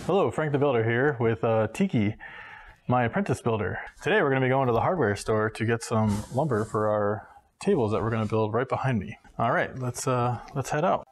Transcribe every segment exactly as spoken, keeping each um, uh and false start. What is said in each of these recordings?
Hello, Frank the Builder here with uh, Tiki, my apprentice builder. Today we're going to be going to the hardware store to get some lumber for our tables that we're going to build right behind me. All right, let's uh, let's head out.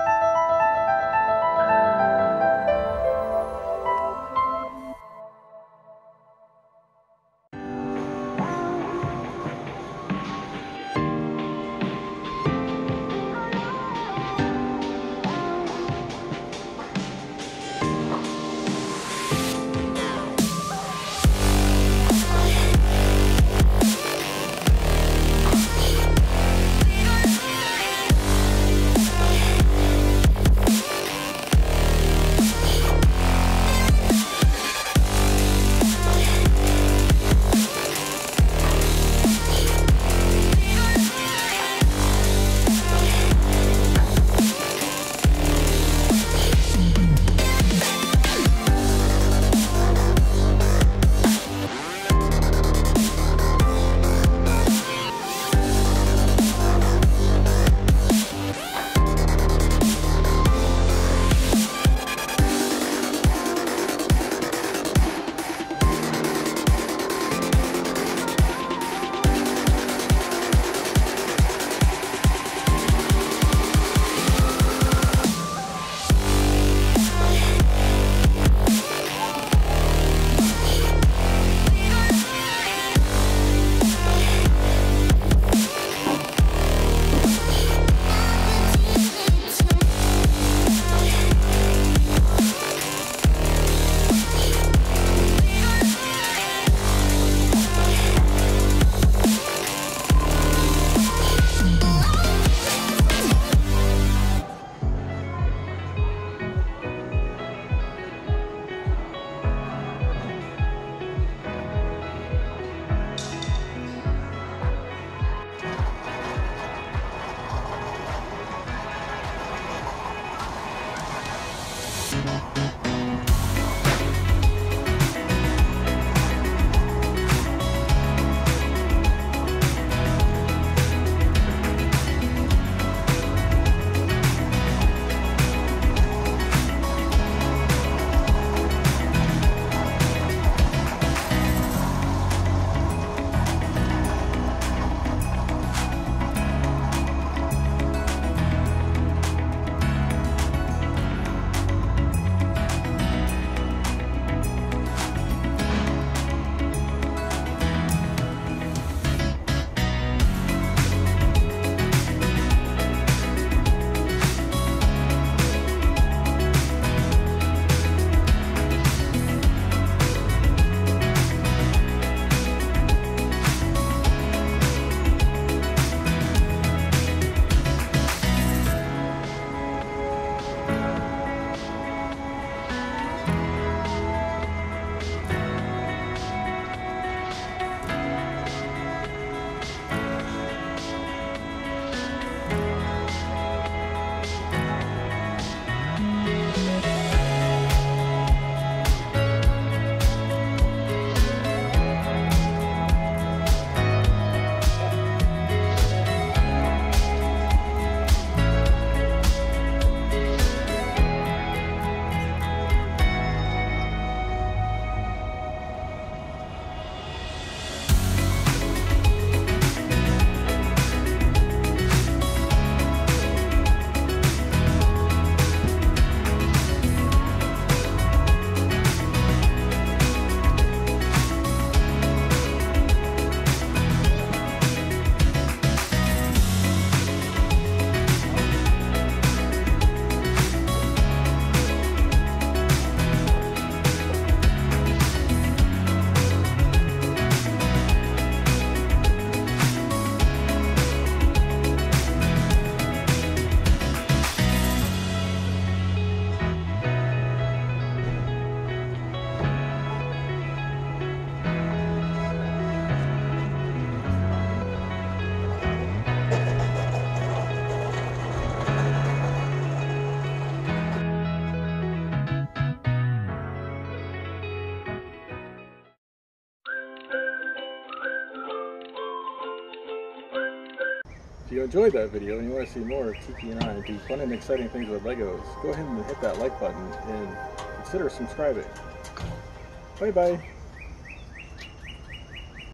If you enjoyed that video and you want to see more of Tiki and I do fun and exciting things with Legos, go ahead and hit that like button and consider subscribing. Bye bye.